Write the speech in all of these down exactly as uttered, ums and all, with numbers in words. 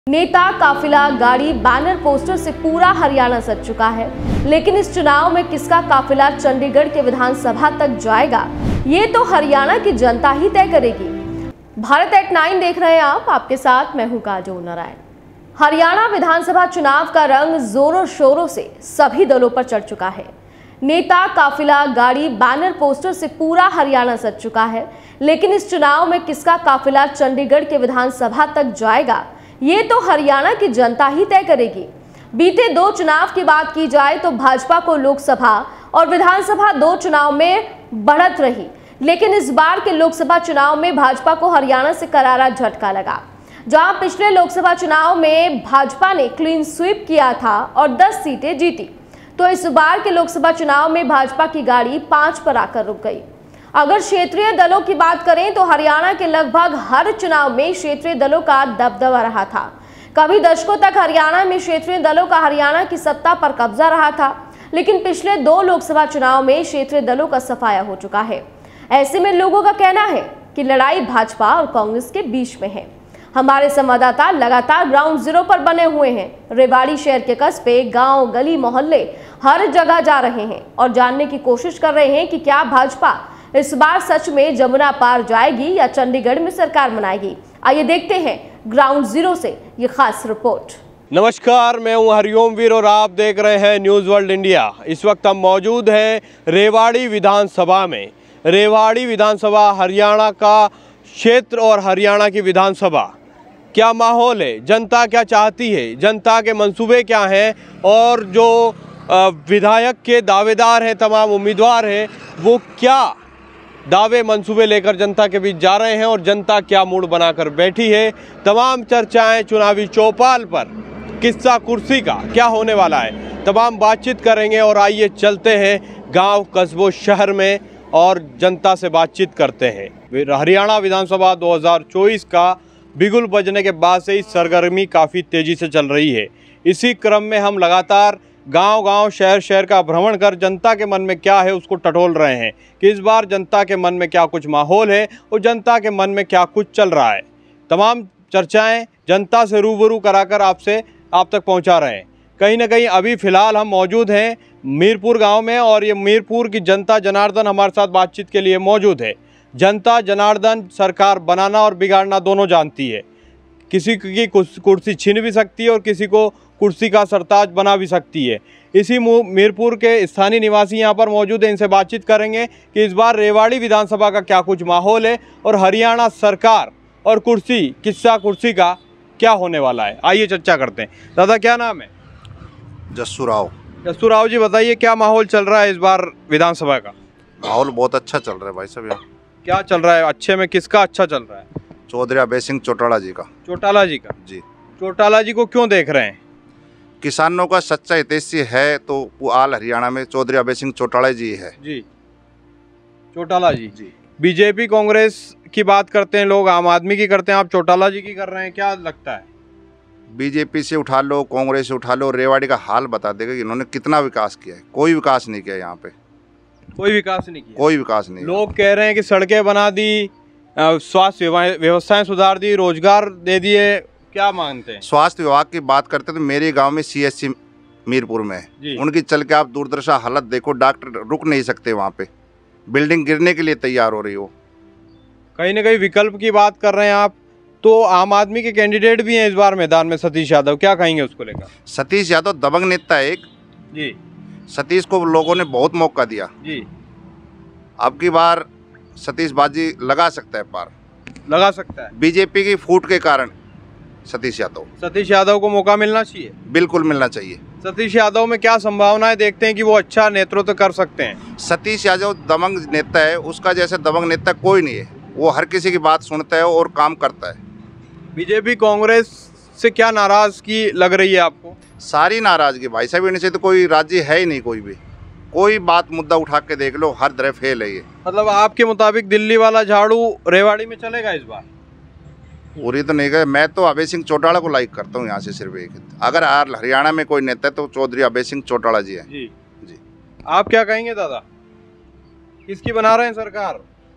नेता, काफिला, गाड़ी, बैनर, पोस्टर से पूरा हरियाणा सज चुका है। लेकिन इस चुनाव में किसका काफिला चंडीगढ़ के विधानसभा तक जाएगा, ये तो हरियाणा की जनता ही तय करेगी। भारत एट नाइन देख रहे हैं आप, आपके साथ मैं हूं काजोल नारायण। हरियाणा विधानसभा चुनाव का रंग जोरों शोरों से सभी दलों पर चढ़ चुका है। नेता, काफिला, गाड़ी, बैनर, पोस्टर से पूरा हरियाणा सज चुका है। लेकिन इस चुनाव में किसका काफिला चंडीगढ़ के विधानसभा तक जाएगा, ये तो हरियाणा की जनता ही तय करेगी। बीते दो चुनाव की बात की जाए तो भाजपा को लोकसभा और विधानसभा दो चुनाव में बढ़त रही, लेकिन इस बार के लोकसभा चुनाव में भाजपा को हरियाणा से करारा झटका लगा। जहां पिछले लोकसभा चुनाव में भाजपा ने क्लीन स्वीप किया था और दस सीटें जीती, तो इस बार के लोकसभा चुनाव में भाजपा की गाड़ी पांच पर आकर रुक गई। अगर क्षेत्रीय दलों की बात करें तो हरियाणा के लगभग हर चुनाव में क्षेत्रीय दलों का दबदबा रहा था। कभी दशकों तक हरियाणा में क्षेत्रीय दलों का हरियाणा की सत्ता पर कब्जा रहा था, लेकिन पिछले दो लोकसभा चुनाव में क्षेत्रीय दलों का सफाया हो चुका है। ऐसे में लोगों का कहना है कि लड़ाई भाजपा और कांग्रेस के बीच में है। हमारे संवाददाता लगातार ग्राउंड जीरो पर बने हुए हैं। रेवाड़ी शहर के कस्बे, गांव, गली, मोहल्ले हर जगह जा रहे हैं और जानने की कोशिश कर रहे हैं कि क्या भाजपा इस बार सच में जमुना पार जाएगी या चंडीगढ़ में सरकार बनाएगी। आइए देखते हैं ग्राउंड जीरो से ये खास रिपोर्ट। नमस्कार, मैं हूं हरिओम वीर और आप देख रहे हैं न्यूज़ वर्ल्ड इंडिया। इस वक्त हम मौजूद हैं रेवाड़ी विधानसभा में। रेवाड़ी विधानसभा हरियाणा का क्षेत्र और हरियाणा की विधानसभा, क्या माहौल है, जनता क्या चाहती है, जनता के मंसूबे क्या हैं और जो विधायक के दावेदार हैं, तमाम उम्मीदवार हैं, वो क्या दावे मंसूबे लेकर जनता के बीच जा रहे हैं और जनता क्या मूड बनाकर बैठी है। तमाम चर्चाएं चुनावी चौपाल पर, किस्सा कुर्सी का क्या होने वाला है, तमाम बातचीत करेंगे। और आइए चलते हैं गांव, कस्बों, शहर में और जनता से बातचीत करते हैं। हरियाणा विधानसभा दो हज़ार चौबीस का बिगुल बजने के बाद से ही सरगर्मी काफ़ी तेज़ी से चल रही है। इसी क्रम में हम लगातार गांव-गांव, शहर-शहर का भ्रमण कर जनता के मन में क्या है उसको टटोल रहे हैं कि इस बार जनता के मन में क्या कुछ माहौल है और जनता के मन में क्या कुछ चल रहा है। तमाम चर्चाएं जनता से रूबरू कराकर आपसे आप तक पहुंचा रहे हैं। कहीं ना कहीं अभी फ़िलहाल हम मौजूद हैं मीरपुर गांव में और ये मीरपुर की जनता जनार्दन हमारे साथ बातचीत के लिए मौजूद है। जनता जनार्दन सरकार बनाना और बिगाड़ना दोनों जानती है। किसी की कुर्सी छीन भी सकती है और किसी को कुर्सी का सरताज बना भी सकती है। इसी मीरपुर के स्थानीय निवासी यहाँ पर मौजूद हैं, इनसे बातचीत करेंगे कि इस बार रेवाड़ी विधानसभा का क्या कुछ माहौल है और हरियाणा सरकार और कुर्सी, किस्सा कुर्सी का क्या होने वाला है। आइए चर्चा करते हैं। दादा, क्या नाम है? जस्सू राव। जस्सू राव जी, बताइए क्या माहौल चल रहा है इस बार विधानसभा का? माहौल बहुत अच्छा चल रहा है भाई साहब। यहाँ क्या चल रहा है? अच्छे में किसका अच्छा चल रहा है? चौधरी अभय सिंह चौटाला जी का। चौटाला जी का? जी। चौटाला जी को क्यों देख रहे हैं? किसानों का सच्चा हितैषी है तो वो आल हरियाणा में चौधरी अभय सिंह चौटाला जी है। जी, चौटाला जी। जी। बीजेपी कांग्रेस की बात करते हैं लोग, आम आदमी की करते हैं, आप चौटाला जी की कर रहे हैं, क्या लगता है? बीजेपी से उठा लो, कांग्रेस से उठा लो, रेवाड़ी का हाल बता देगा कि इन्होंने कितना विकास किया है। कोई विकास नहीं किया यहाँ पे, कोई विकास नहीं किया। कोई विकास नहीं। लोग कह रहे हैं कि सड़कें बना दी, स्वास्थ्य व्यवस्थाएं सुधार दी, रोजगार दे दिए, क्या मानते हैं? स्वास्थ्य विभाग की बात करते तो मेरे गांव में सीएससी मीरपुर में है, उनकी चल के आप दूरदर्शा हालत देखो, डॉक्टर रुक नहीं सकते वहाँ पे, बिल्डिंग गिरने के लिए तैयार हो रही हो। कहीं ना कहीं विकल्प की बात कर रहे हैं आप, तो आम आदमी के कैंडिडेट भी हैं इस बार मैदान में, सतीश यादव, क्या कहेंगे उसको लेकर? सतीश यादव दबंग नेता है एक जी। सतीश को लोगों ने बहुत मौका दिया जी। अब की बार सतीश बाजी लगा सकता है, पार लगा सकता है। बीजेपी की फूट के कारण सतीश यादव सतीश यादव को मौका मिलना चाहिए। बिल्कुल मिलना चाहिए। सतीश यादव में क्या संभावनाएं देखते हैं कि वो अच्छा नेतृत्व कर सकते हैं? सतीश यादव दबंग नेता है, उसका जैसे दबंग नेता कोई नहीं है। वो हर किसी की बात सुनता है और काम करता है। बीजेपी कांग्रेस से क्या नाराजगी लग रही है आपको? सारी नाराजगी भाई साहब, इनसे तो कोई राजी है ही नहीं। कोई भी कोई बात मुद्दा उठा के देख लो, हर तरह फेल है ये। मतलब आपके मुताबिक दिल्ली वाला झाड़ू रेवाड़ी में चलेगा इस बार? पूरी तो नहीं गए। मैं तो अभय सिंह चौटाला को लाइक करता हूँ यहाँ से सिर्फ एक। अगर हरियाणा में कोई नेता है तो चौधरी अभय सिंह चौटाला जी है। जी जी। आप क्या कहेंगे दादा, किसकी बना रहे हैं सरकार?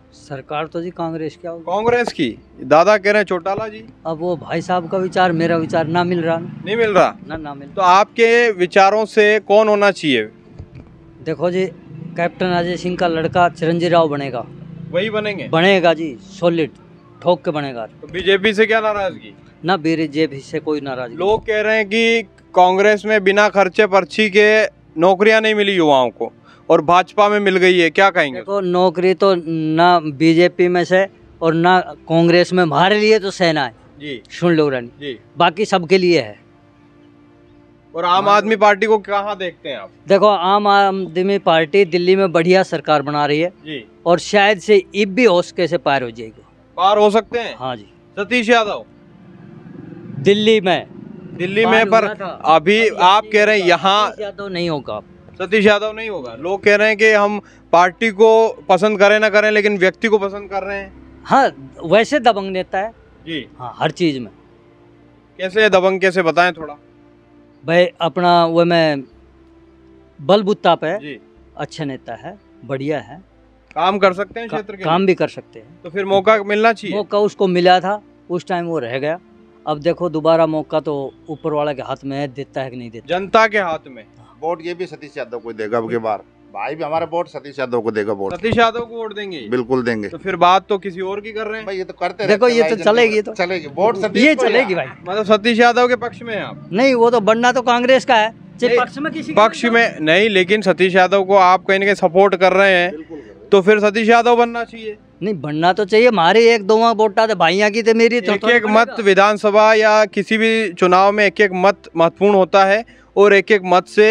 सरकार तो जी कांग्रेस क्या होगी। कांग्रेस की। दादा कह रहे हैं चौटाला जी। अब वो भाई साहब का विचार मेरा विचार ना मिल रहा। नहीं मिल रहा ना ना मिल। तो आपके विचारों से कौन होना चाहिए? देखो जी, कैप्टन अजय सिंह का लड़का चिरंजीवी राव बनेगा। वही बनेंगे? बनेगा जी, सॉलिड ठोक के बनेगा। तो बीजेपी से क्या नाराजगी? ना बीजेपी से कोई नाराजगी। लोग कह रहे हैं कि कांग्रेस में बिना खर्चे पर्ची के नौकरियां नहीं मिली युवाओं को और भाजपा में मिल गई है, क्या कहेंगे? देखो, नौकरी तो ना बीजेपी में से और ना कांग्रेस में। हमारे लिए तो सेना है जी, सुन लो रानी जी, बाकी सबके लिए है। और आम आदमी पार्टी को कहाँ देखते हैं आप? देखो, आम आदमी पार्टी दिल्ली में बढ़िया सरकार बना रही है जी, और शायद से इब भी हौसले से पार हो जाएगी। पार हो सकते हैं? हाँ जी। सतीश यादव दिल्ली में दिल्ली में, पर अभी आप कह रहे हैं यहाँ यादव नहीं होगा। सतीश यादव नहीं होगा। लोग कह रहे हैं कि हम पार्टी को पसंद करें ना करें लेकिन व्यक्ति को पसंद कर रहे हैं। हाँ, वैसे दबंग नेता है जी। हाँ, हर चीज में। कैसे दबंग, कैसे बताएं थोड़ा? भाई अपना वो में बलबूता पे जी, अच्छा नेता है, बढ़िया है, काम कर सकते हैं का, क्षेत्र के काम लिए। भी कर सकते हैं। तो फिर मौका मिलना चाहिए। मौका उसको मिला था, उस टाइम वो रह गया। अब देखो दोबारा मौका तो ऊपर वाला के हाथ में है, देता है कि नहीं देता। जनता के हाथ में। वोट ये भी सतीश यादव को देगा अब की बार। भाई भी हमारा वोट सतीश यादव को देगा। वोट सतीश यादव को वोट देंगे? बिल्कुल देंगे। तो फिर बात तो किसी और की कर रहे हैं। भाई ये तो करते देखो, रहते ये हैं तो भाई, चलेगी, तो चलेगी वोट सतीश ये को चलेगी या- भाई। मतलब सतीश यादव के पक्ष में हैं आप? नहीं, वो तो बनना तो कांग्रेस का है, चाहे नहीं, पक्ष में किसी का पक्ष में नहीं, लेकिन सतीश यादव को आप कहीं ना कहीं सपोर्ट कर रहे हैं तो फिर सतीश यादव बनना चाहिए। नहीं, बनना तो चाहिए। हमारे एक दो वोटा थे भाइयों की, थे मेरी तो एक एक मत विधानसभा या किसी भी चुनाव में एक एक मत महत्वपूर्ण होता है और एक एक मत से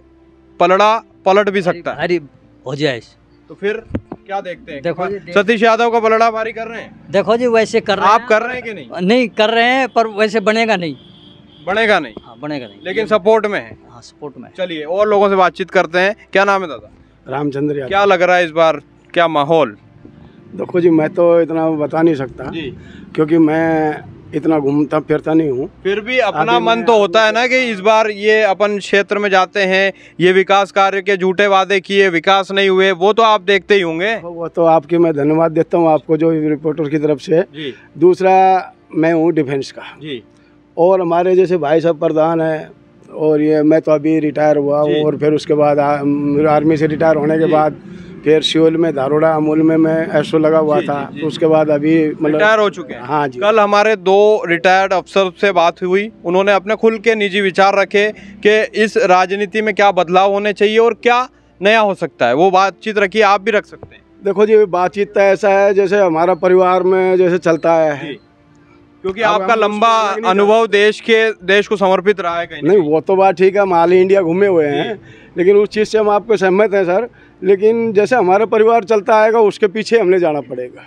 पलड़ा पलट भी सकता है। भारी हो जाए। तो फिर क्या देखते हैं? देखो जी, देख- सतीश यादव का पलड़ा भारी कर रहे हैं? देखो जी, वैसे कर रहे आप हैं। कर रहे हैं कि नहीं? नहीं कर रहे हैं, पर वैसे बनेगा नहीं। बनेगा नहीं? हाँ, बनेगा नहीं, लेकिन सपोर्ट में है। हाँ, सपोर्ट में। चलिए और लोगों से बातचीत करते हैं। क्या नाम है दादा? रामचंद्र यादव। क्या लग रहा है इस बार, क्या माहौल? देखो जी, मैं तो इतना बता नहीं सकता जी, क्योंकि मैं इतना घूमता फिरता नहीं हूँ। फिर भी अपना अभी मन मैं तो होता है ना कि इस बार ये अपन क्षेत्र में जाते हैं, ये विकास कार्य के झूठे वादे किए, विकास नहीं हुए, वो तो आप देखते ही होंगे। वो तो आपकी मैं धन्यवाद देता हूँ आपको जो रिपोर्टर की तरफ से। जी, दूसरा, मैं हूँ डिफेंस का जी, और हमारे जैसे भाई साहब प्रधान है और ये मैं तो अभी रिटायर हुआ जी। और फिर उसके बाद आ, आर्मी से रिटायर होने के जी। बाद फिर सियोल में धारोड़ा अमूल में मैं एसओ लगा हुआ जी, था। जी, जी। तो उसके बाद अभी मतलब रिटायर हो चुके हैं। हाँ जी। कल हमारे दो रिटायर्ड अफसर से बात हुई, उन्होंने अपने खुल के निजी विचार रखे कि इस राजनीति में क्या बदलाव होने चाहिए और क्या नया हो सकता है। वो बातचीत रखी, आप भी रख सकते हैं। देखो जी, बातचीत तो ऐसा है जैसे हमारा परिवार में जैसे चलता है। जी, क्योंकि अब आपका हम लंबा उसमें अलग नहीं अनुभव देश के देश को समर्पित रहा है कहीं ना नहीं, कहीं। वो तो बात ठीक है, हम ऑल इंडिया घूमे हुए हैं, लेकिन उस चीज़ से हम आपको सहमत हैं सर। लेकिन जैसे हमारा परिवार चलता आएगा उसके पीछे हमने जाना पड़ेगा।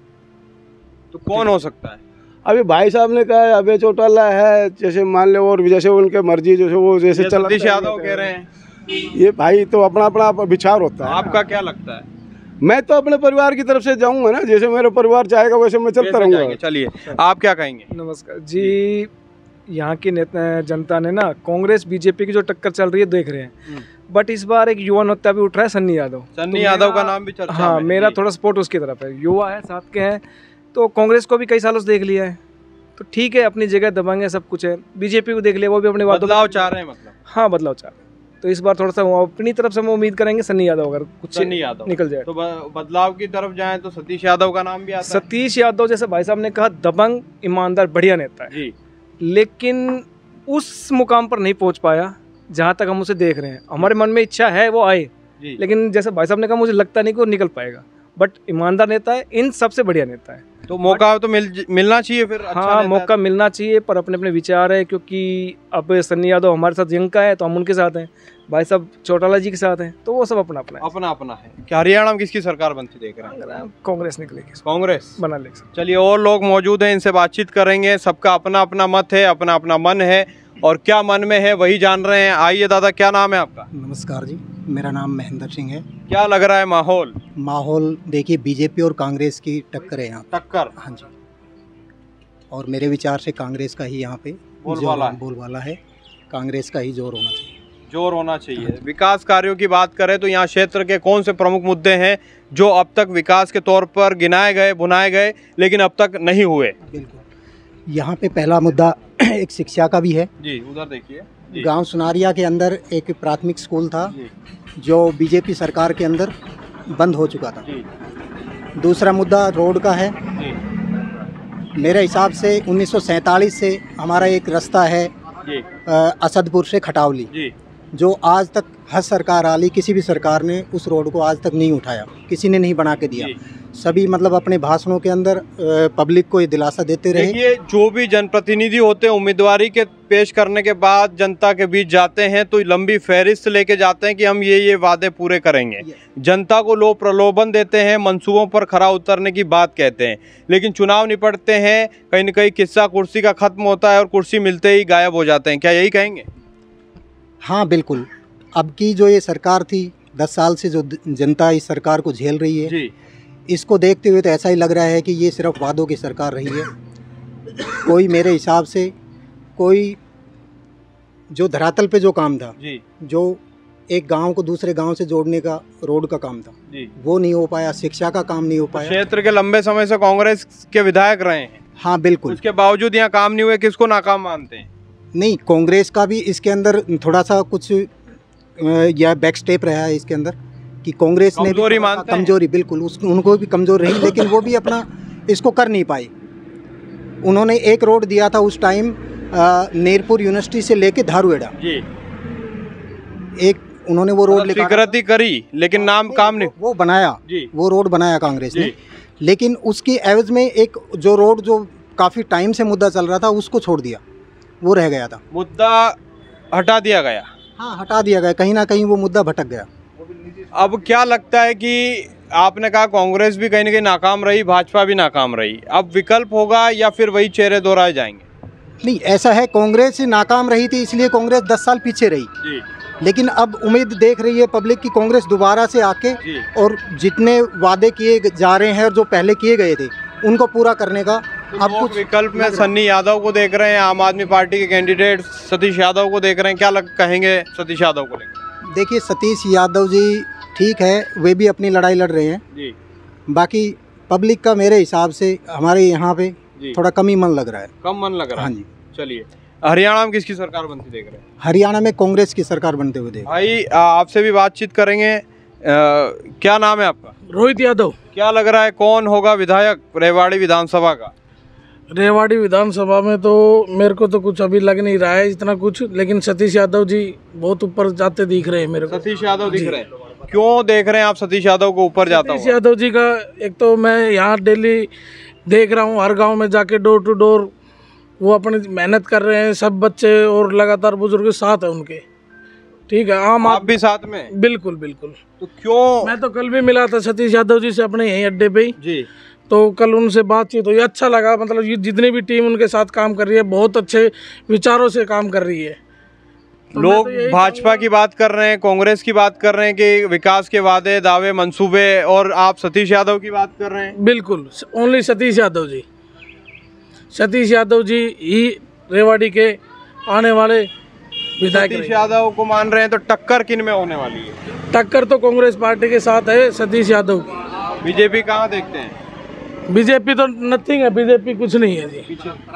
तो कौन हो सकता है? अभी भाई साहब ने कहा अभय चौटाला है, जैसे मान लो, और जैसे उनके मर्जी जैसे वो जैसे ये चल सतीश यादव कह रहे हैं। ये भाई तो अपना अपना विचार होता है। आपका क्या लगता है? मैं तो अपने परिवार की तरफ से जाऊंगा ना, जैसे मेरा परिवार चाहेगा वैसे मैं चलता कैसे रहूंगा। जाएंगे? चलिए, आप क्या कहेंगे? नमस्कार जी। यहाँ की नेता जनता ने ना कांग्रेस बीजेपी की जो टक्कर चल रही है देख रहे हैं, बट इस बार एक युवा नेता भी उठ रहा है, सन्नी यादव। सन्नी तो यादव मेरा- का नाम भी चर्चा हाँ, में। मेरा जी। थोड़ा सपोर्ट उसकी तरफ है। युवा है, साथ के हैं, तो कांग्रेस को भी कई सालों से देख लिया है, तो ठीक है, अपनी जगह दबंगे, सब कुछ है। बीजेपी को देख लिया, वो भी अपने वादों बदलाव चाह रहे हैं मतलब। हाँ, बदलाव चाह रहे हैं। तो इस बार थोड़ा सा वो अपनी तरफ से हम उम्मीद करेंगे सन्नी यादव अगर कुछ सन्नी यादव निकल जाए। तो ब- बदलाव की तरफ जाएं तो सतीश यादव का नाम भी आता है। सतीश यादव जैसे भाई साहब ने कहा, दबंग, ईमानदार, बढ़िया नेता है, जी, लेकिन उस मुकाम पर नहीं पहुंच पाया जहां तक हम उसे देख रहे हैं। हमारे मन में इच्छा है वो आए, जी। लेकिन जैसे भाई साहब ने कहा, मुझे लगता नहीं कि वो निकल पाएगा। बट ईमानदार नेता है, इन सबसे बढ़िया नेता है। तो मौका तो मिल मिलना चाहिए फिर। अच्छा हाँ, नेता मौका मिलना चाहिए, पर अपने अपने विचार है, क्योंकि अब सन्नी यादव हमारे साथ यंग का है तो हम उनके साथ हैं, भाई साहब चौटाला जी के साथ हैं, तो वो सब अपना अपना है। अपना अपना है। क्या हरियाणा में किसकी सरकार बनती देख रहे हैं? अगर कांग्रेस निकलेगी, कांग्रेस बना लेगी। चलिए, और लोग मौजूद हैं, इनसे बातचीत करेंगे। सबका अपना अपना मत है, अपना अपना मन है, और क्या मन में है वही जान रहे हैं। आइए दादा, क्या नाम है आपका? नमस्कार जी, मेरा नाम महेंद्र सिंह है। क्या लग रहा है माहौल? माहौल देखिए, बीजेपी और कांग्रेस की टक्कर है यहाँ पे। टक्कर? हाँ जी, और मेरे विचार से कांग्रेस का ही यहाँ पे बोलबाला जोर है। बोलबाला है, कांग्रेस का ही जोर होना चाहिए। जोर होना चाहिए। विकास कार्यों की बात करें तो यहाँ क्षेत्र के कौन से प्रमुख मुद्दे हैं जो अब तक विकास के तौर पर गिनाए गए, भुनाए गए, लेकिन अब तक नहीं हुए? बिल्कुल, यहाँ पे पहला मुद्दा एक शिक्षा का भी है जी, उधर देखिए। गांव सुनारिया के अंदर एक प्राथमिक स्कूल था जो बीजेपी सरकार के अंदर बंद हो चुका था। दूसरा मुद्दा रोड का है। मेरे हिसाब से उन्नीस सौ सैंतालीस से हमारा एक रास्ता है असदपुर से खटावली, जो आज तक हर सरकार आली किसी भी सरकार ने उस रोड को आज तक नहीं उठाया, किसी ने नहीं बना के दिया। सभी मतलब अपने भाषणों के अंदर पब्लिक को ये दिलासा देते रहे। देखिए, जो भी जनप्रतिनिधि होते हैं उम्मीदवारी के पेश करने के बाद जनता के बीच जाते हैं तो लंबी फहरिस्त लेके जाते हैं कि हम ये ये वादे पूरे करेंगे। जनता को लोग प्रलोभन देते हैं, मंसूबों पर खरा उतरने की बात कहते हैं, लेकिन चुनाव निपटते हैं, कहीं न कहीं किस्सा कुर्सी का खत्म होता है और कुर्सी मिलते ही गायब हो जाते हैं। क्या यही कहेंगे? हाँ बिल्कुल। अब की जो ये सरकार थी, दस साल से जो जनता इस सरकार को झेल रही है जी। इसको देखते हुए तो ऐसा ही लग रहा है कि ये सिर्फ वादों की सरकार रही है। कोई मेरे हिसाब से कोई जो धरातल पे जो काम था जी, जो एक गांव को दूसरे गांव से जोड़ने का रोड का काम था जी, वो नहीं हो पाया। शिक्षा का काम नहीं हो पाया। क्षेत्र के लंबे समय से कांग्रेस के विधायक रहे हैं। हाँ बिल्कुल। उसके बावजूद यहाँ काम नहीं हुए, किसको नाकाम मानते हैं? नहीं, कांग्रेस का भी इसके अंदर थोड़ा सा कुछ या बैक स्टेप रहा है इसके अंदर कि कांग्रेस ने कमजोरी मानते हैं? कमजोरी बिल्कुल, उस उनको भी कमजोर रही, लेकिन वो भी अपना इसको कर नहीं पाई। उन्होंने एक रोड दिया था उस टाइम नेरपुर यूनिवर्सिटी से लेके धारुएड़ा जी, एक उन्होंने वो रोड स्वीकृति करी, लेकिन नाम काम नहीं। वो बनाया जी, वो रोड बनाया कांग्रेस ने, जी। लेकिन उसकी एवज में एक जो रोड जो काफ़ी टाइम से मुद्दा चल रहा था उसको छोड़ दिया, वो रह गया था। मुद्दा हटा दिया गया। हाँ, हटा दिया गया, कहीं ना कहीं वो मुद्दा भटक गया। अब क्या लगता है कि आपने कहा कांग्रेस भी कहीं ना कहीं नाकाम रही, भाजपा भी नाकाम रही, अब विकल्प होगा या फिर वही चेहरे दोहराए जाएंगे? नहीं, ऐसा है, कांग्रेस नाकाम रही थी इसलिए कांग्रेस दस साल पीछे रही जी, लेकिन अब उम्मीद देख रही है पब्लिक की कांग्रेस दोबारा से आके जी। और जितने वादे किए जा रहे हैं और जो पहले किए गए थे उनको पूरा करने का तो अब लोग कुछ विकल्प में सन्नी यादव को देख रहे हैं, आम आदमी पार्टी के कैंडिडेट सतीश यादव को देख रहे हैं। क्या लग कहेंगे सतीश यादव को लेकर? देखिए, सतीश यादव जी ठीक है, वे भी अपनी लड़ाई लड़ रहे हैं जी, बाकी पब्लिक का मेरे हिसाब से हमारे यहाँ पे जी। थोड़ा कम ही मन लग रहा है। कम मन लग रहा है। हाँ जी। चलिए, हरियाणा में किसकी सरकार बनती देख रहे हैं? हरियाणा में कांग्रेस की सरकार बनते हुए देख। भाई, आ, आपसे भी बातचीत करेंगे। आ, क्या नाम है आपका? रोहित यादव। क्या लग रहा है कौन होगा विधायक रेवाड़ी विधानसभा का? रेवाड़ी विधानसभा में तो मेरे को तो कुछ अभी लग नहीं रहा है इतना कुछ, लेकिन सतीश यादव जी बहुत ऊपर जाते दिख रहे हैं मेरे को। सतीश यादव दिख रहे हैं? क्यों देख रहे हैं आप सतीश यादव को ऊपर जाता सतीश हुआ? यादव जी का एक तो मैं यहाँ डेली देख रहा हूँ, हर गांव में जाके डोर टू डोर वो अपनी मेहनत कर रहे हैं, सब बच्चे और लगातार बुजुर्ग साथ है उनके। ठीक है, आम आप भी साथ में? बिल्कुल बिल्कुल। तो क्यों? मैं तो कल भी मिला था सतीश यादव जी से अपने यहीं अड्डे पे ही जी, तो कल उनसे बातचीत हुई, अच्छा लगा। मतलब ये जितनी भी टीम उनके साथ काम कर रही है बहुत अच्छे विचारों से काम कर रही है। तो लोग तो भाजपा की बात कर रहे हैं, कांग्रेस की बात कर रहे हैं कि विकास के वादे, दावे, मंसूबे, और आप सतीश यादव की बात कर रहे हैं। बिल्कुल, ओनली सतीश यादव जी। सतीश यादव जी ही रेवाड़ी के आने वाले विधायक। सतीश यादव को मान रहे हैं, तो टक्कर किन में होने वाली है? टक्कर तो कांग्रेस पार्टी के साथ है सतीश यादव की। बीजेपी कहाँ देखते हैं? बीजेपी तो नथिंग है, बीजेपी कुछ नहीं है जी,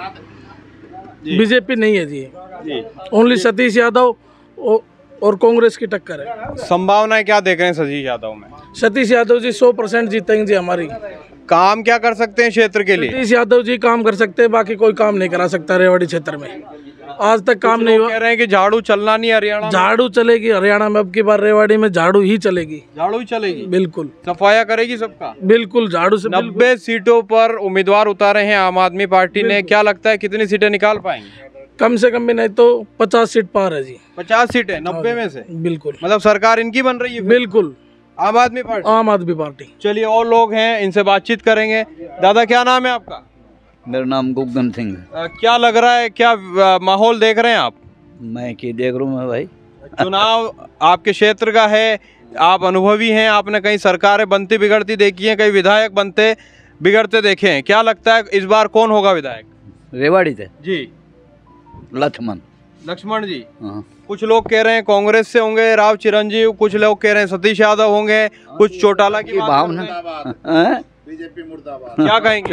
बीजेपी नहीं है जी, जी। ओनली सतीश यादव और, और कांग्रेस की टक्कर है। संभावनाएं क्या देख रहे हैं सतीश यादव में? सतीश यादव जी सौ परसेंट जीतेंगे जी हमारी। काम क्या कर सकते हैं क्षेत्र के लिए? सतीश यादव जी काम कर सकते हैं, बाकी कोई काम नहीं करा सकता रेवाड़ी क्षेत्र में। आज तक काम नहीं हुआ। कह रहे हैं कि झाड़ू चलना नहीं हरियाणा में। झाड़ू चलेगी हरियाणा में, अब की बार रेवाड़ी में झाड़ू ही चलेगी। झाड़ू ही चलेगी? बिल्कुल, सफाया करेगी सबका? बिल्कुल, झाड़ू से। नब्बे सीटों पर उम्मीदवार उतारे हैं आम आदमी पार्टी ने। क्या लगता है कितनी सीटें निकाल पाएंगे? कम से कम भी नहीं तो पचास सीट पार है जी। पचास सीटें नब्बे में से? बिल्कुल, मतलब सरकार इनकी बन रही है? बिल्कुल, आम आदमी पार्टी। आम आदमी पार्टी। चलिए, और लोग हैं, इनसे बातचीत करेंगे। दादा, क्या नाम है आपका? मेरा नाम गुगन सिंह है। अ, क्या लग रहा है, क्या अ, माहौल देख रहे हैं आप? मैं क्या देख रहा हूँ भाई, चुनाव आपके क्षेत्र का है, आप अनुभवी हैं, आपने कई सरकारें बनती बिगड़ती देखी हैं, कई विधायक बनते बिगड़ते देखे हैं। क्या लगता है इस बार कौन होगा विधायक रेवाड़ी से जी? लक्ष्मण। लक्ष्मण जी, हाँ। कुछ लोग कह रहे हैं कांग्रेस से होंगे राव चिरंजीव, कुछ लोग कह रहे हैं सतीश यादव होंगे, कुछ चौटाला की बात भावना कर रहे हैं। बीजेपी मुर्दाबाद। क्या कहेंगे?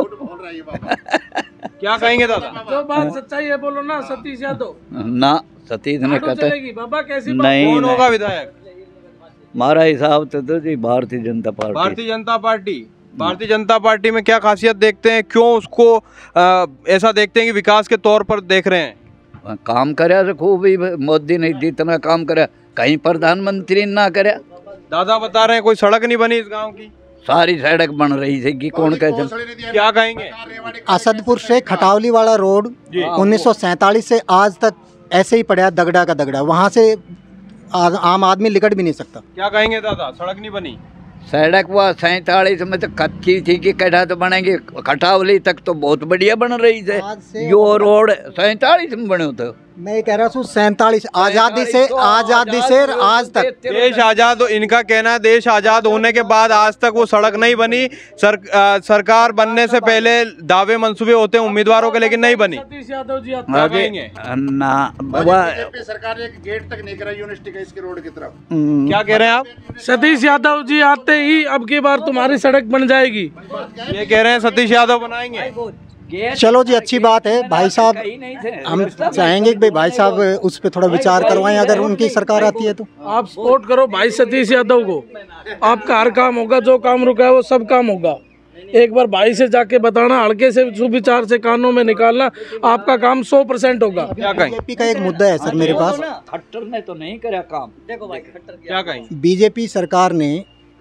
क्या कहेंगे दादा? जो बात सच्चाई है बोलो ना, सतीश यादव ना सतीश ने आटो कहते चलेगी बाबा, कैसी बात? नहीं कौन नहीं। होगा विधायक? हमारा हिसाब से तो जी Bharatiya Janata party. Bharatiya Janata party. Bharatiya Janata party में क्या खासियत देखते हैं, क्यों उसको आ, ऐसा देखते हैं कि विकास के तौर पर देख रहे हैं? काम करे तो खूब ही, मोदी ने जितना काम करे कहीं प्रधानमंत्री ना करे। दादा बता रहे हैं कोई सड़क नहीं बनी इस गांव की, सारी सड़क बन रही थी कि कौन कहते। क्या कहेंगे? असदपुर से खटावली वाला रोड उन्नीस सौ सैंतालीस से आज तक ऐसे ही पड़ा, दगड़ा का दगड़ा, वहाँ से आ, आम आदमी लिकट भी नहीं सकता। क्या कहेंगे दादा, सड़क नहीं बनी? सड़क वह सैतालीस में तो कच्ची थी कि कटा तो बनेंगे, खटावली तक तो बहुत बढ़िया बन रही थी। आज से यो रोड सैतालीस में बने थे। मैं ये कह रहा हूँ सैंतालीस आज़ादी से आज़ादी से आज तक देश आजाद, इनका कहना है देश आजाद होने के बाद आज तक वो सड़क नहीं बनी। सर, आ, सरकार बनने से पहले दावे मंसूबे होते हैं उम्मीदवारों के, लेकिन नहीं बनी। सतीश यादव जी आते क्या कहेंगे? ना बीजेपी सरकार ने एक गेट तक नहीं करा यूनिवर्सिटी का इसके रोड की तरफ। क्या कह रहे हैं आप? सतीश यादव जी आते ही अब की बार तुम्हारी सड़क बन जाएगी। ये कह रहे हैं सतीश यादव बनाएंगे। चलो जी, अच्छी बात है भाई साहब। हम चाहेंगे कि भाई भाई साहब उस पर थोड़ा विचार करवाएं, अगर उनकी सरकार आती है तो। आप सपोर्ट करो भाई सतीश यादव को, आपका हर काम होगा, जो काम रुका है वो सब काम होगा। एक बार भाई से जाके बताना, हल्के से सुविचार से कानों में निकालना, आपका काम सौ परसेंट होगा। क्या कहेंगे? बीजेपी का एक मुद्दा है सर मेरे पास। खट्टर ने तो नहीं करा काम। देखो भाई खट्टर क्या कहेंगे? बीजेपी सरकार ने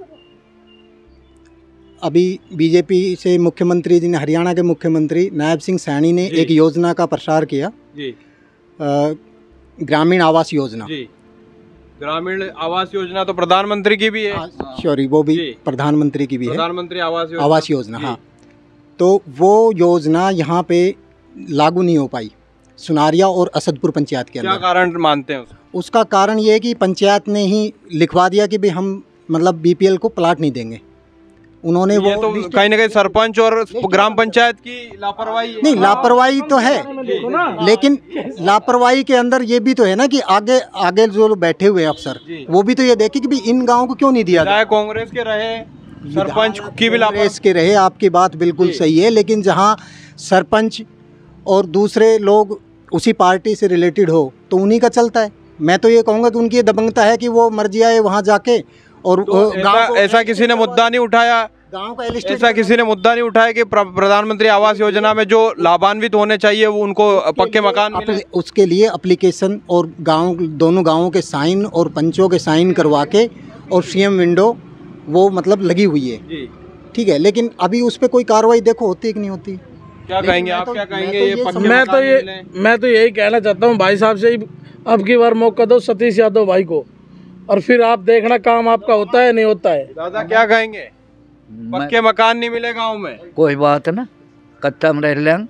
अभी बीजेपी से मुख्यमंत्री जी ने, हरियाणा के मुख्यमंत्री नायब सिंह सैनी ने एक योजना का प्रसार किया जी, आ, ग्रामीण आवास योजना। जी, ग्रामीण आवास योजना तो प्रधानमंत्री की भी है। सॉरी, वो भी जी। प्रधानमंत्री की भी है, प्रधानमंत्री आवास योजना। आवास योजना। जी। हाँ, तो वो योजना यहाँ पे लागू नहीं हो पाई सुनारिया और असदपुर पंचायत के क्या अंदर। कारण मानते हैं उसको? उसका कारण ये है कि पंचायत ने ही लिखवा दिया कि भाई हम मतलब बीपीएल को प्लाट नहीं देंगे। उन्होंने ये वो तो कहीं ना कहीं सरपंच और ग्राम पंचायत की लापरवाही है। नहीं, लापरवाही तो है, लेकिन लापरवाही के अंदर ये भी तो है ना कि आगे आगे जो लोग बैठे हुए अफसर, वो भी तो ये देखे कि भाई इन गाँव को क्यों नहीं दिया जाए। कांग्रेस के रहे, सरपंच की भी कांग्रेस के रहे, आपकी बात बिल्कुल सही है, लेकिन जहाँ सरपंच और दूसरे लोग उसी पार्टी से रिलेटेड हो तो उन्हीं का चलता है। मैं तो ये कहूँगा कि उनकी दबंगता है कि वो मर्जी आए वहाँ जाके और तो ऐसा, ऐसा किसी ने मुद्दा नहीं उठाया, गाँव का ऐसा किसी ने मुद्दा नहीं उठाया कि प्र- प्रधानमंत्री आवास योजना में जो लाभान्वित होने चाहिए वो उनको पक्के मकान मिले? उसके लिए एप्लीकेशन और गांव दोनों गांवों के साइन और पंचों के साइन करवा के और सीएम विंडो वो मतलब लगी हुई है, ठीक है, लेकिन अभी उस पर कोई कार्रवाई देखो होती है कि नहीं होती। क्या कहेंगे आप? क्या कहेंगे? ये पक्के मैं तो मकान ये मिले? मैं तो यही कहना चाहता हूँ भाई साहब से ही, अब की बार मौका दो सतीश यादव भाई को, और फिर आप देखना काम आपका होता है नहीं होता है। दादा क्या कहेंगे? पक्के मकान नहीं मिले गांव में? कोई बात ना, कच्चा में रह लें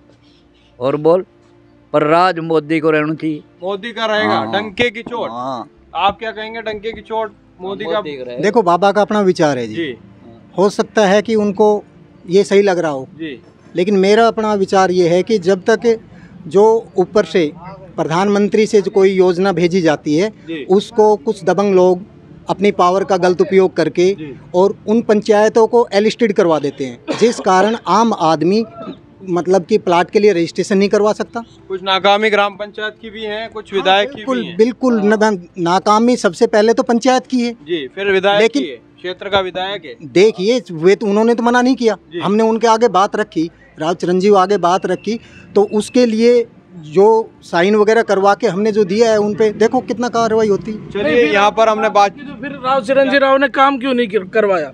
और बोल, पर राज मोदी को रहना चाहिए। मोदी का रहेगा। हाँ। डंके की चोट। हाँ। आप क्या कहेंगे? डंके की चोट मोदी का? देखो, बाबा का अपना विचार है जी, जी हो सकता है कि उनको ये सही लग रहा हो, जी, लेकिन मेरा अपना विचार ये है कि जब तक जो ऊपर से प्रधानमंत्री से जो कोई योजना भेजी जाती है उसको कुछ दबंग लोग अपनी पावर का गलत उपयोग करके और उन पंचायतों को एलिस्टेड करवा देते हैं, जिस कारण आम आदमी मतलब कि प्लाट के लिए रजिस्ट्रेशन नहीं करवा सकता। कुछ नाकामी ग्राम पंचायत की भी है, कुछ विधायक की बिल्कुल भी है। बिल्कुल न, नाकामी सबसे पहले तो पंचायत की है जी, फिर विधायक लेकिन की है, क्षेत्र का विधायक है। देखिए, वे तो उन्होंने तो मना नहीं किया, हमने उनके आगे बात रखी, राव चिरंजीव आगे बात रखी, तो उसके लिए जो साइन वगैरह करवा के हमने जो दिया है उन पे देखो कितना कार्रवाई होती। चलिए यहाँ पर हमने बात, तो फिर राव चिरंजीव राव ने काम क्यों नहीं कर- करवाया?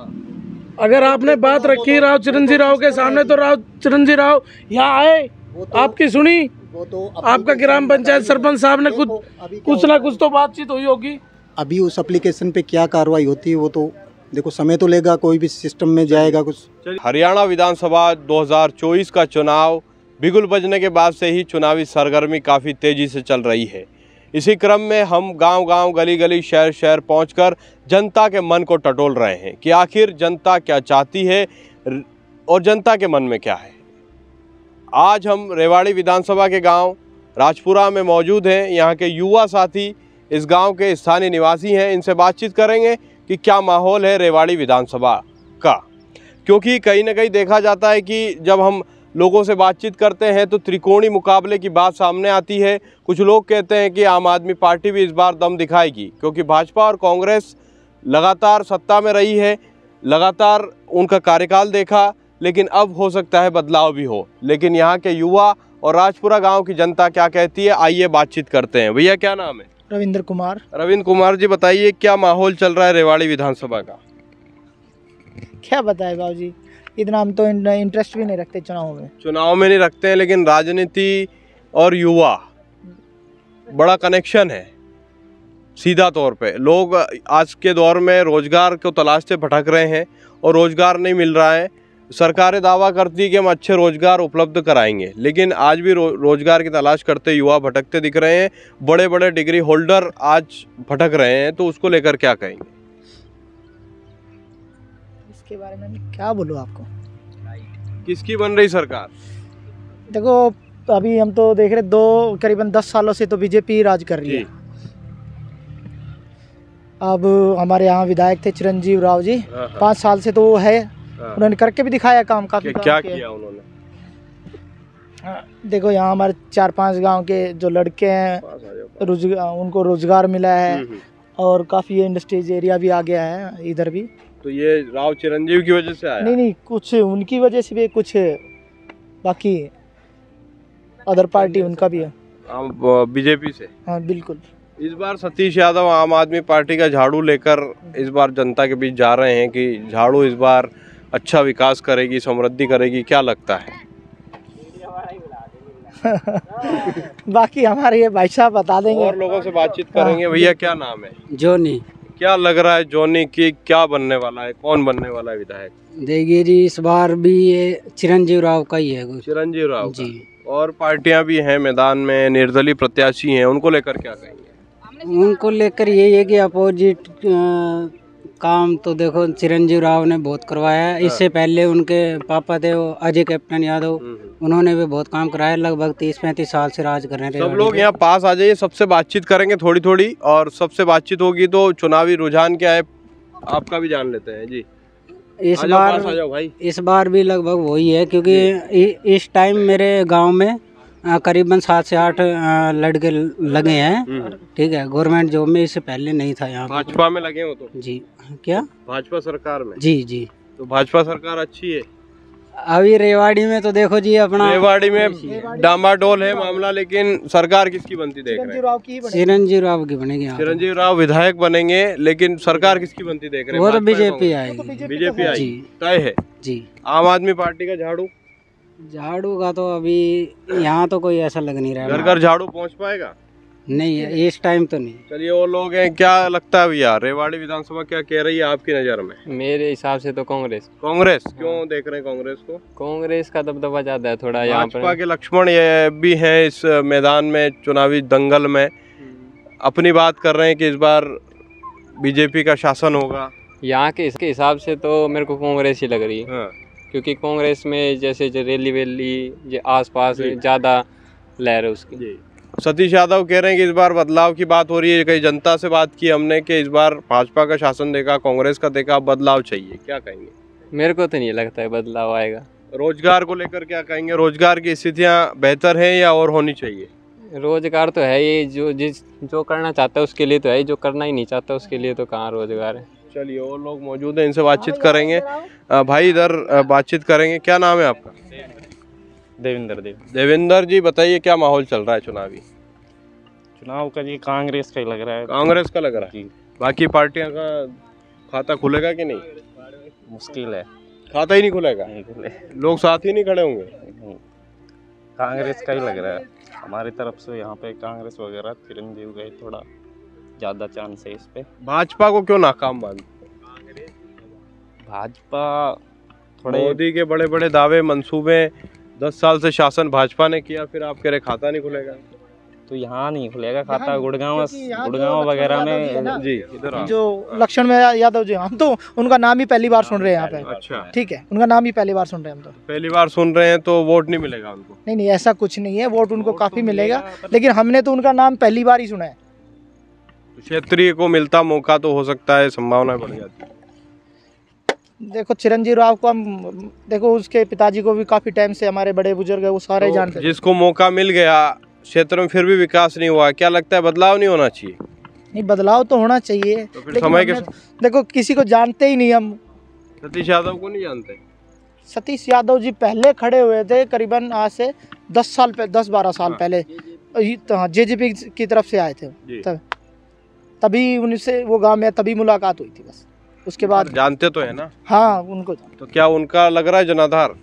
अगर आपने बात रखी राव चिरंजीव राव के सामने तो राव चिरंजीव राव यहाँ आए, आपकी सुनी, वो तो आपका ग्राम पंचायत सरपंच साहब ने कुछ कुछ ना कुछ तो बातचीत हुई होगी। अभी उस एप्लीकेशन पे क्या कार्रवाई होती है वो तो देखो, समय तो लेगा, कोई भी सिस्टम में जाएगा कुछ। हरियाणा विधानसभा दो हज़ार चौबीस का चुनाव बिगुल बजने के बाद से ही चुनावी सरगर्मी काफ़ी तेज़ी से चल रही है। इसी क्रम में हम गांव-गांव, गली-गली, शहर-शहर पहुंचकर जनता के मन को टटोल रहे हैं कि आखिर जनता क्या चाहती है और जनता के मन में क्या है। आज हम रेवाड़ी विधानसभा के गांव राजपुरा में मौजूद हैं। यहाँ के युवा साथी इस गांव के स्थानीय निवासी हैं, इनसे बातचीत करेंगे कि क्या माहौल है रेवाड़ी विधानसभा का। क्योंकि कहीं ना कहीं देखा जाता है कि जब हम लोगों से बातचीत करते हैं तो त्रिकोणीय मुकाबले की बात सामने आती है। कुछ लोग कहते हैं कि आम आदमी पार्टी भी इस बार दम दिखाएगी, क्योंकि भाजपा और कांग्रेस लगातार सत्ता में रही है, लगातार उनका कार्यकाल देखा, लेकिन अब हो सकता है बदलाव भी हो। लेकिन यहाँ के युवा और राजपुरा गांव की जनता क्या कहती है, आइए बातचीत करते हैं। भैया क्या नाम है? रविंद्र कुमार। रविंद्र कुमार जी, बताइए क्या माहौल चल रहा है रेवाड़ी विधानसभा का? क्या बताए बाबूजी, इतना हम तो इंटरेस्ट भी नहीं रखते चुनाव में। चुनाव में नहीं रखते हैं, लेकिन राजनीति और युवा बड़ा कनेक्शन है। सीधा तौर पे लोग आज के दौर में रोजगार को तलाशते भटक रहे हैं और रोजगार नहीं मिल रहा है। सरकारें दावा करती है कि हम अच्छे रोजगार उपलब्ध कराएंगे, लेकिन आज भी रो, रोजगार की तलाश करते युवा भटकते दिख रहे हैं। बड़े बड़े डिग्री होल्डर आज भटक रहे हैं, तो उसको लेकर क्या कहेंगे? इसके बारे में क्या बोलूँ आपको? किसकी बन रही सरकार? देखो अभी हम तो देख रहे दो करीबन दस सालों से तो बीजेपी राज कर रही है। अब हमारे यहाँ विधायक थे चिरंजीव राव जी, पाँच साल से तो वो है, उन्होंने करके भी दिखाया काम काफी। क्या किया उन्होंने? देखो यहाँ हमारे चार पांच गांव के जो लड़के हैं रोजगार, उनको रोजगार मिला है और काफी इंडस्ट्रीज एरिया भी आ गया है इधर भी। तो ये राव चिरंजीव की वजह से आया? नहीं नहीं, कुछ उनकी वजह से भी, कुछ बाकी अदर पार्टी उनका भी है। बीजेपी से? हाँ बिल्कुल। इस बार सतीश यादव आम आदमी पार्टी का झाड़ू लेकर इस बार जनता के बीच जा रहे हैं कि झाड़ू इस बार अच्छा विकास करेगी, समृद्धि करेगी, क्या लगता है? बाकी हमारे ये भाई साहब बता देंगे, और लोगों से बातचीत करेंगे। भैया क्या नाम है? जोनी। क्या लग रहा है जोनी की क्या बनने वाला है, कौन बनने वाला है विधायक? देखिए जी, इस बार भी ये चिरंजीव राव का ही है। चिरंजीव राव जी। और पार्टियां भी हैं मैदान में, निर्दलीय प्रत्याशी हैं, उनको लेकर क्या कहेंगे? उनको लेकर यही है कि अपोजिट काम तो देखो चिरंजीव राव ने बहुत करवाया है। इससे पहले उनके पापा थे वो अजय कैप्टन यादव, उन्होंने भी बहुत काम कराया। लगभग तीस पैंतीस साल से राज कर रहे हैं। सब लोग यहाँ पास आ जाइए, सबसे बातचीत करेंगे थोड़ी थोड़ी, और सबसे बातचीत होगी तो चुनावी रुझान क्या है आपका भी जान लेते हैं जी। इस बार भाई इस बार भी लगभग वही है, क्योंकि इस टाइम मेरे गाँव में करीबन सात से आठ लड़के लगे हैं। ठीक है, गवर्नमेंट जॉब में, इससे पहले नहीं था यहाँ। भाजपा में लगे हो तो? जी। क्या? भाजपा सरकार में? जी जी। तो भाजपा सरकार अच्छी है। अभी रेवाड़ी में तो देखो जी, अपना रेवाड़ी में डामाडोल है मामला, लेकिन सरकार किसकी बनती देख रहे हैं? चिरंजीव राव की बनेगी। चिरंजीव राव विधायक बनेंगे, लेकिन सरकार किसकी बनती देख रहे हैं? वो तो बीजेपी आएगी। बीजेपी आएगी, तय है जी। आम आदमी पार्टी का झाड़ू? झाड़ू का तो अभी यहाँ तो कोई ऐसा लग नहीं रहा है। घर घर झाड़ू पहुँच पाएगा? नहीं, इस टाइम तो नहीं। चलिए, वो लोग हैं, क्या लगता है भैया रेवाड़ी विधानसभा क्या कह रही है आपकी नज़र में? मेरे हिसाब से तो कांग्रेस। कांग्रेस क्यों देख रहे हैं कांग्रेस को? कांग्रेस का दबदबा ज्यादा है थोड़ा यहाँ पर। भाजपा के लक्ष्मण ये भी हैं इस मैदान में, चुनावी दंगल में अपनी बात कर रहे हैं कि इस बार बीजेपी का शासन होगा। यहाँ के इसके हिसाब से तो मेरे को कांग्रेस ही लग रही है। हाँ। क्योंकि कांग्रेस में जैसे जो रैली वैली ये आसपास ज़्यादा लहर है उसकी। सतीश यादव कह रहे हैं कि इस बार बदलाव की बात हो रही है। कई जनता से बात की हमने कि इस बार भाजपा का शासन देखा, कांग्रेस का देखा, बदलाव चाहिए, क्या कहेंगे? मेरे को तो नहीं लगता है बदलाव आएगा। रोजगार को लेकर क्या कहेंगे? रोजगार की स्थितियाँ बेहतर हैं या और होनी चाहिए? रोजगार तो है ही, जो जिस जो करना चाहता है उसके लिए तो है, जो करना ही नहीं चाहता उसके लिए तो कहाँ रोजगार है। चलिए, और लोग मौजूद हैं, इनसे बातचीत करेंगे। भाई इधर बातचीत करेंगे। क्या नाम है आपका? देवेंद्र देव। देवेंद्र जी, बताइए क्या माहौल चल रहा है चुनावी? चुनाव का जी कांग्रेस का ही लग रहा है। कांग्रेस का लग रहा है? बाकी पार्टियां का खाता खुलेगा कि नहीं? मुश्किल है, खाता ही नहीं खुलेगा। नहीं खुले, लोग साथ ही नहीं खड़े होंगे। कांग्रेस का ही लग रहा है हमारी तरफ से। यहाँ पे कांग्रेस वगैरह चिरंजीव गए, थोड़ा ज़्यादा चांस है इस पे। भाजपा को क्यों नाकाम मानते? भाजपा थोड़े मोदी के बड़े बड़े दावे मंसूबे, दस साल से शासन भाजपा ने किया, फिर आप कह रहे खाता नहीं खुलेगा। तो यहाँ नहीं खुलेगा खाता, गुड़गांव गुड़गांव वगैरह में। जी इधर जो लक्ष्मण में यादव जी, हम तो उनका नाम ही पहली बार सुन रहे हैं यहाँ पे। अच्छा ठीक है, उनका नाम ही पहली बार सुन रहे हैं हम तो। पहली बार सुन रहे हैं तो वोट नहीं मिलेगा उनको? नहीं नहीं, ऐसा कुछ नहीं है, वोट उनको काफी मिलेगा, लेकिन हमने तो उनका नाम पहली बार ही सुना है। क्षेत्रीय को मिलता मौका तो हो सकता है, संभावना बढ़ जाती है। देखो चिरंजीव राव को हम, देखो उसके पिताजी को भी काफी टाइम से हमारे बड़े बुजुर्ग है वो सारे तो जानते हैं। जिसको मौका मिल गया क्षेत्र में फिर भी विकास नहीं हुआ, क्या लगता है बदलाव नहीं होना चाहिए? नहीं, बदलाव तो होना चाहिए, तो फिर लेकिन समय के हमने- देखो किसी को जानते ही नहीं हम। सतीश यादव को नहीं जानते? सतीश यादव जी पहले खड़े हुए थे करीबन आज से दस साल पे दस बारह साल पहले, जेजेपी की तरफ से आए थे तब, तभी उनसे वो गांव में तभी मुलाकात हुई थी बस, उसके बाद जानते तो है ना? हाँ उनको। तो क्या उनका लग रहा है जनाधार?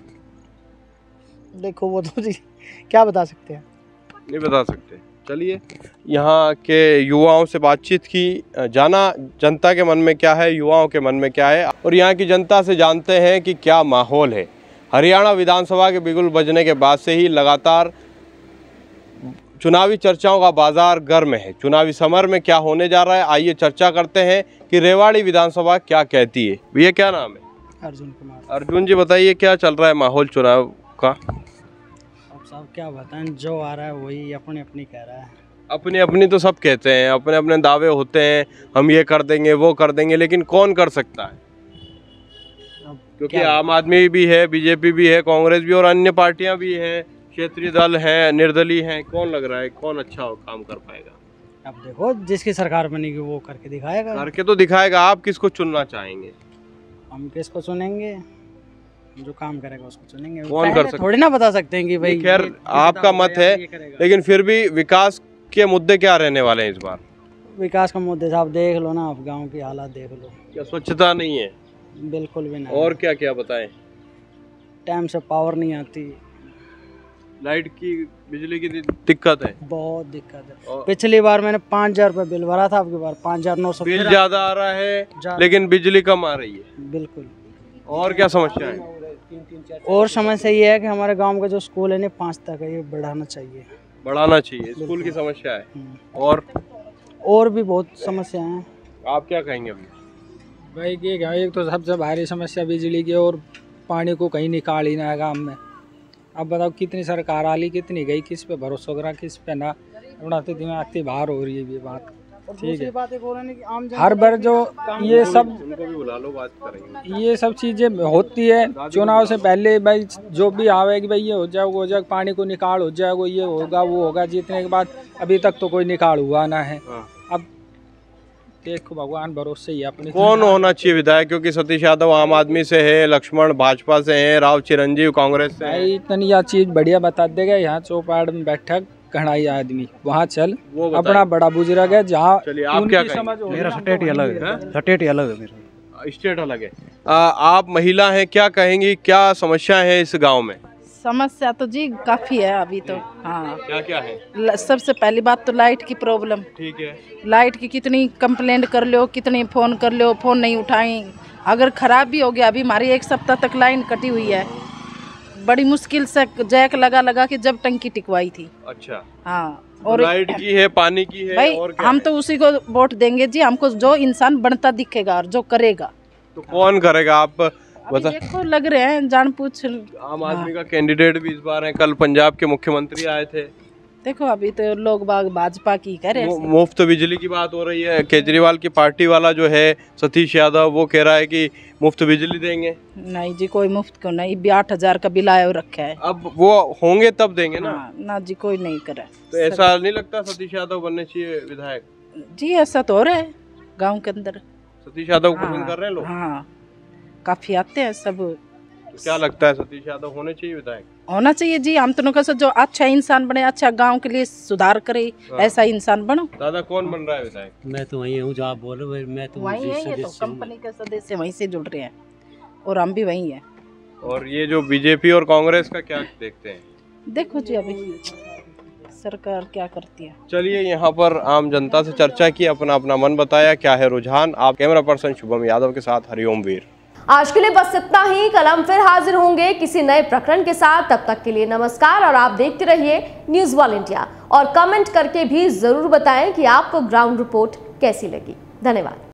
देखो वो तो जी क्या बता सकते हैं, नहीं बता सकते। चलिए यहाँ के युवाओं से बातचीत की, जाना जनता के मन में क्या है, युवाओं के मन में क्या है, और यहाँ की जनता से जानते हैं कि क्या माहौल है। हरियाणा विधानसभा के बिगुल बजने के बाद से ही लगातार चुनावी चर्चाओं का बाजार गर्म है। चुनावी समर में क्या होने जा रहा है, आइए चर्चा करते हैं कि रेवाड़ी विधानसभा क्या कहती है। भैया क्या नाम है? अर्जुन कुमार। अर्जुन जी बताइए क्या चल रहा है माहौल चुनाव का? अब साहब क्या बताएं, जो आ रहा है वही अपनी अपनी कह रहा है। अपनी अपनी तो सब कहते हैं, अपने अपने दावे होते हैं, हम ये कर देंगे वो कर देंगे, लेकिन कौन कर सकता है? क्योंकि आम आदमी भी है, बीजेपी भी है, कांग्रेस भी और अन्य पार्टियां भी हैं, क्षेत्रीय दल हैं, निर्दलीय हैं। कौन लग रहा है कौन अच्छा काम कर पाएगा? अब देखो जिसकी सरकार बनेगी वो करके दिखाएगा। करके तो दिखाएगा। आप किसको चुनना चाहेंगे? हम किसको चुनेंगे? जो काम करेगा उसको चुनेंगे। कौन कर सकता? थोड़ी ना बता सकते हैं कि भाई। खैर आपका मत है, लेकिन फिर भी विकास के मुद्दे क्या रहने वाले हैं इस बार? विकास का मुद्दे साहब देख लो ना, आप गाँव की हालात देख लो। क्या स्वच्छता नहीं है? बिल्कुल भी नहीं। और क्या क्या बताएं? टाइम से पावर नहीं आती, लाइट की बिजली की दिक्कत है, बहुत दिक्कत है। पिछली बार मैंने पाँच हजार रुपये बिल भरा था, आपकी बार पाँच हजार नौ सौ बिल ज्यादा आ रहा है लेकिन बिजली कम आ रही है। बिल्कुल। और क्या समस्या है? और समस्या ये है कि हमारे गांव का जो स्कूल है ना पाँच तक है, ये बढ़ाना चाहिए। बढ़ाना चाहिए, स्कूल की समस्या है। और और भी बहुत समस्या हैं। आप क्या कहेंगे अभी? भाई ये एक तो सबसे भारी समस्या बिजली की, और पानी को कहीं निकाल ही ना गाँव में। अब बताओ कितनी सरकार आली, कितनी गई, किस पे भरोसा करा किस पे ना, उड़ाते दिमाग की बाहर हो रही है ये बात। ठीक है, हर बार जो ये सब उनको भी बुला लो, बात करेंगे। ये सब चीज़ें होती है चुनाव से पहले, भाई जो भी आवे कि भाई ये हो जाएगा हो जाएगा, पानी को निकाल हो जाएगा, ये होगा वो होगा, जीतने के बाद अभी तक तो कोई निकाल हुआ ना है। अब देखो भगवान भरोसे ही अपने। कौन होना चाहिए विधायक? क्योंकि सतीश यादव आम आदमी से है, लक्ष्मण भाजपा से है, राव चिरंजीव कांग्रेस से है। इतनी यह चीज बढ़िया बता देगा, यहाँ चौपाड़ में बैठक कढ़ाई आदमी वहाँ चल, अपना बड़ा बुजुर्ग है जहाँ। चलिए आप क्या कहेंगे? मेरा स्टेट ही अलग है, स्टेट ही अलग है मेरा, स्टेट अलग है। आ, आप महिला हैं, क्या कहेंगी, क्या समस्या है इस गाँव में? समस्या तो जी काफ़ी है अभी तो। हाँ, क्या क्या है? ल- सबसे पहली बात तो लाइट की प्रॉब्लम। ठीक है। लाइट की कितनी कंप्लेंट कर लो, कितनी फ़ोन कर लो, फ़ोन नहीं उठाएं। अगर ख़राब भी हो गया, अभी हमारी एक सप्ताह तक लाइन कटी हुई है, बड़ी मुश्किल से जैक लगा लगा के जब टंकी टिकवाई थी। अच्छा। हाँ, और तो लाइट की है, पानी की है, भाई और क्या हम है? तो उसी को वोट देंगे जी, हमको जो इंसान बनता दिखेगा और जो करेगा। तो कौन करेगा आप बता? देखो लग रहे हैं जान पूछ। आम आदमी का कैंडिडेट भी इस बार है, कल पंजाब के मुख्यमंत्री आए थे। देखो अभी तो लोग बाग भाजपा की करे। मु- मुफ्त बिजली की बात हो रही है, केजरीवाल की पार्टी वाला जो है सतीश यादव वो कह रहा है कि मुफ्त बिजली देंगे। नहीं जी, कोई मुफ्त को नहीं, भी आठ हजार का बिल आया रखा है। अब वो होंगे तब देंगे ना। हाँ, ना जी कोई नहीं करे। तो ऐसा नहीं लगता सतीश यादव बनने चाहिए विधायक? जी ऐसा तो हो रहा है गांव के अंदर। सतीश यादव को हाँ, पसंद कर रहे हैं लोग? हाँ, काफी आते हैं सब। तो क्या लगता है सतीश यादव होने चाहिए विधायक? होना चाहिए जी, हम तो कैसे जो अच्छा इंसान बने, अच्छा गांव के लिए सुधार करे, हाँ। ऐसा इंसान बनो। दादा कौन बन रहा है विधायक? मैं तो वही हूँ जो आप बोल रहे हो, मैं तो वही है, ये तो कंपनी के सदस्य वहीं से जुड़ रहे हैं और हम भी वही हैं। और ये जो बीजेपी और कांग्रेस का क्या देखते हैं? देखो जी अभी सरकार क्या करती है। चलिए यहाँ पर आम जनता से चर्चा की, अपना अपना मन बताया क्या है रुझान। आप कैमरा पर्सन शुभम यादव के साथ हरिओम वीर। आज के लिए बस इतना ही। कल हम फिर हाजिर होंगे किसी नए प्रकरण के साथ। तब तक के लिए नमस्कार और आप देखते रहिए न्यूज़ वर्ल्ड इंडिया और कमेंट करके भी जरूर बताएं कि आपको ग्राउंड रिपोर्ट कैसी लगी। धन्यवाद।